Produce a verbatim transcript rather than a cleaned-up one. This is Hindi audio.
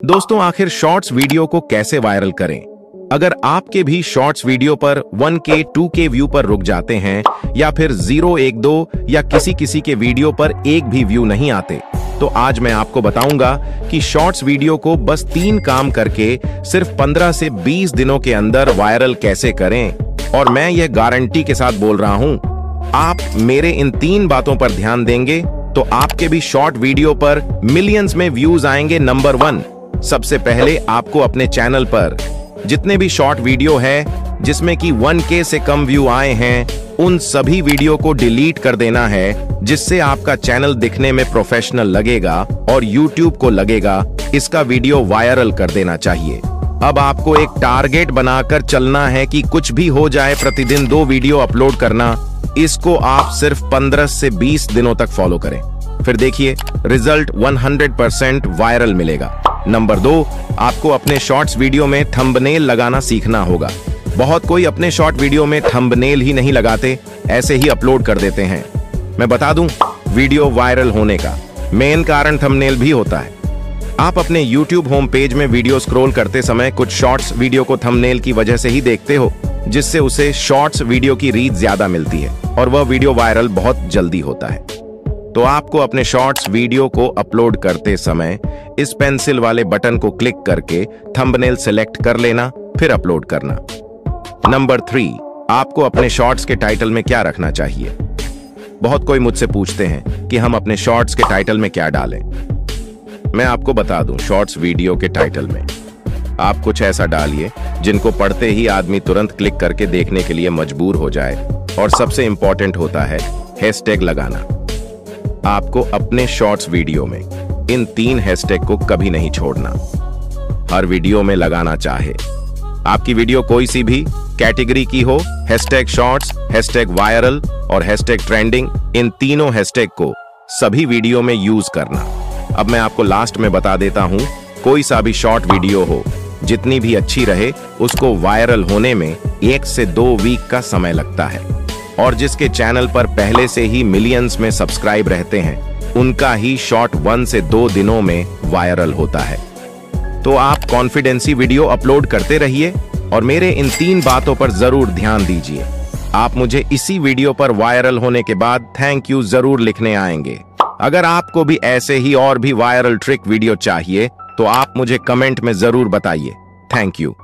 दोस्तों, आखिर शॉर्ट्स वीडियो को कैसे वायरल करें? अगर आपके भी शॉर्ट्स वीडियो पर one K, two K view पर रुक जाते हैं या फिर जीरो, एक, दो या किसी किसी के वीडियो पर एक भी व्यू नहीं आते, तो आज मैं आपको बताऊंगा कि शॉर्ट्स वीडियो को बस तीन काम करके सिर्फ पंद्रह से बीस दिनों के अंदर वायरल कैसे करें। और मैं यह गारंटी के साथ बोल रहा हूं, आप मेरे इन तीन बातों पर ध्यान देंगे तो आपके भी शॉर्ट वीडियो पर मिलियंस में व्यूज आएंगे। नंबर वन, सबसे पहले आपको अपने चैनल पर जितने भी शॉर्ट वीडियो है जिसमें कि वन के से कम व्यू आए हैं, उन सभी वीडियो को डिलीट कर देना है, जिससे आपका चैनल दिखने में प्रोफेशनल लगेगा और यूट्यूब को लगेगा इसका वीडियो वायरल कर देना चाहिए। अब आपको एक टारगेट बनाकर चलना है कि कुछ भी हो जाए, प्रतिदिन दो वीडियो अपलोड करना। इसको आप सिर्फ पंद्रह से बीस दिनों तक फॉलो करें, फिर देखिए रिजल्ट सौ परसेंट वायरल मिलेगा। नंबर दो, आपको अपने शॉर्ट्स वीडियो में थंबनेल लगाना सीखना होगा। बहुत कोई अपने शॉर्ट वीडियो में थंबनेल ही नहीं लगाते, ऐसे ही अपलोड कर देते हैं। मैं बता दूं, वीडियो वायरल होने का मेन कारण थंबनेल भी होता है। आप अपने यूट्यूब होम पेज में वीडियो स्क्रॉल करते समय कुछ शॉर्ट्स वीडियो को थंबनेल की वजह से ही देखते हो, जिससे उसे शॉर्ट्स वीडियो की रीच ज्यादा मिलती है और वह वीडियो वायरल बहुत जल्दी होता है। तो आपको अपने शॉर्ट्स वीडियो को अपलोड करते समय इस पेंसिल वाले बटन को क्लिक करके थंबनेल सेलेक्ट कर लेना, फिर अपलोड करना। नंबर थ्री, आपको अपने शॉर्ट्स के टाइटल में क्या रखना चाहिए? बहुत कोई मुझसे पूछते हैं कि हम अपने शॉर्ट्स के टाइटल में क्या डालें। मैं आपको बता दूं, शॉर्ट्स वीडियो के टाइटल में आप कुछ ऐसा डालिए जिनको पढ़ते ही आदमी तुरंत क्लिक करके देखने के लिए मजबूर हो जाए। और सबसे इंपॉर्टेंट होता है हैशटैग लगाना। आपको अपने शॉर्ट्स वीडियो में इन तीन हैशटैग को कभी नहीं छोड़ना, हर वीडियो में लगाना चाहे। आपकी वीडियो कोई सी भी कैटेगरी की हो, हैशटैग शॉर्ट्स, हैशटैग वायरल और हैशटैग ट्रेंडिंग, इन तीनों हैशटैग को सभी वीडियो में यूज करना। अब मैं आपको लास्ट में बता देता हूं, कोई सा भी शॉर्ट वीडियो हो, जितनी भी अच्छी रहे, उसको वायरल होने में एक से दो वीक का समय लगता है। और जिसके चैनल पर पहले से ही मिलियंस में सब्सक्राइब रहते हैं, उनका ही शॉर्ट वन से दो दिनों में वायरल होता है। तो आप कॉन्फिडेंसी वीडियो अपलोड करते रहिए और मेरे इन तीन बातों पर जरूर ध्यान दीजिए। आप मुझे इसी वीडियो पर वायरल होने के बाद थैंक यू जरूर लिखने आएंगे। अगर आपको भी ऐसे ही और भी वायरल ट्रिक वीडियो चाहिए तो आप मुझे कमेंट में जरूर बताइए। Thank you.